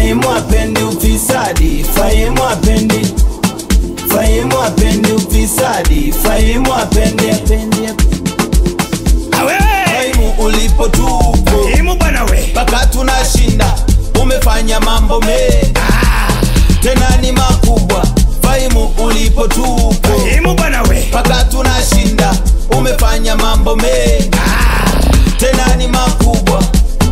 Fahimu hapendi ufisadi, Fahimu hapendi. Fahimu hapendi ufisadi, Fahimu hapendi. Fahimu ulipo tupo, Fahimu bana we, paka tunashinda. Umefanya mambo mengi, tena ni makubwa. Fahimu ulipo tupo, Fahimu bana we, paka tunashinda. Umefanya mambo mengi, tena ni makubwa.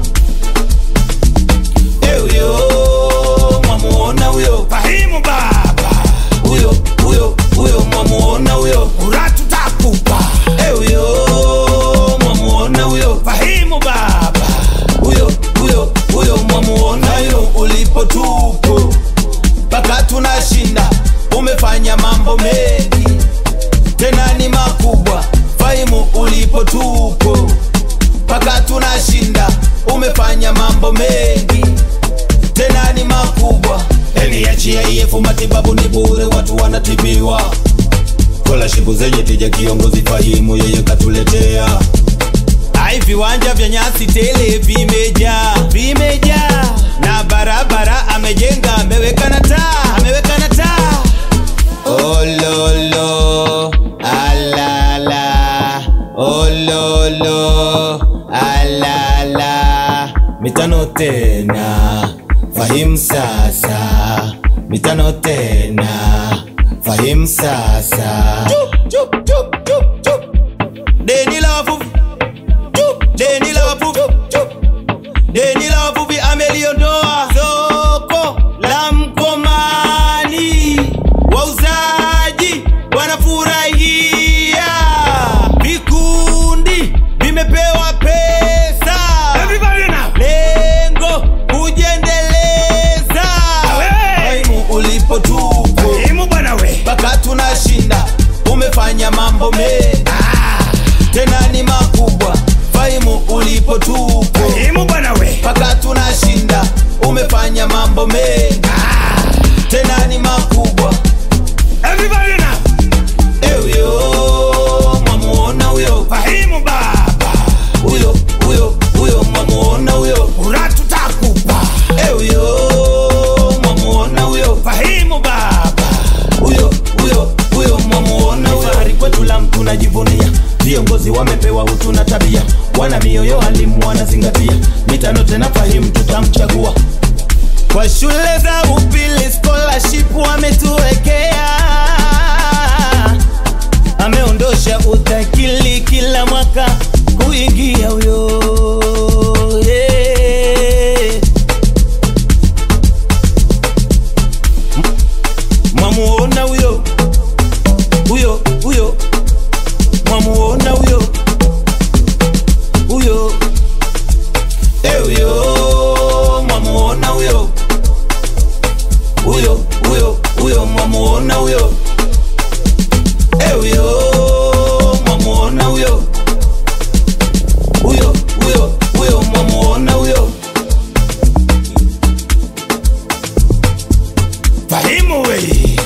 Uyo mwamuona uyo, Fahimu baba, uyo mwamuona uyo, uratu takupa. uyo mwamuona uyo, Fahimu baba, uyo mwamuona uyo. Ulipo tupo, paka tunashinda. Umefanya mambo mengi, tena ni makubwa. Fahimu ulipo tupo, paka tunashinda. Umefanya mambo mengi, tena ni makubwa. NHIF matibabu ni bure, watu wanatibiwa. Scholarship zenye tija, kiongozi Fahimu yeye katuletea. Viwanja vya nyasi tele vimejaa, na barabara amejenga, ameweka na taa, ololo alala, ololo alala. Mitano tena Fahimu sasa, mitano tena Fahimu sasa. Deni la wavuvi, deni la wavuvi, deni la wavuvi ameliondoa. Soko la Mkomani, wauzaji wanafurahia. Vikundi vimepewa pesa, everybody now, lengo kujiendeleza. Fahimu ulipo tupo, Fahimu bana we, paka tunashinda. Umefanya mambo mengi, tena ni makubwa. Fahimu ulipo tupo, Fahimu bana we, paka tunashinda. Umefanya mambo mengi, tena ni makubwa. everybody now, Uyo mwamuona uyo, Fahimu baba, uyo mwamuona uyo, uratu takupa. uyo mwamuona uyo, Fahimu baba, uyo mwamuona uyo. Fahari kwetu la mtu najivunia, viongozi wamepewa utu na tabia, wana mioyo alimu wanazingatia. Mitano tena Fahimu tutamchagua. Kwa shule za upili scholarship wametuwekea, ameondosha utakili kila mwaka kuingia uyo, mwamuona uyo, mwamuona uyo, uyo mwamuona uyo, mwamuona uyo, mwamuona uyo, mwamuona uyo. Fahimu we,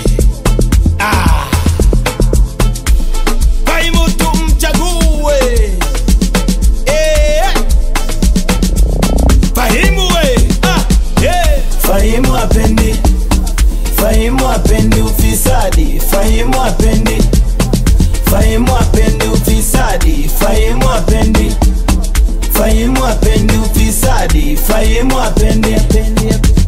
Fahimu tumchague, Fahimu we, Fahimu hapendi, Fahimu hapendi ufisadi, Fahimu hapendi, Fahimu hapendi ufisadi, Fahimu hapendi, Fahimu hapendi ufisadi, Fahimu hapendi.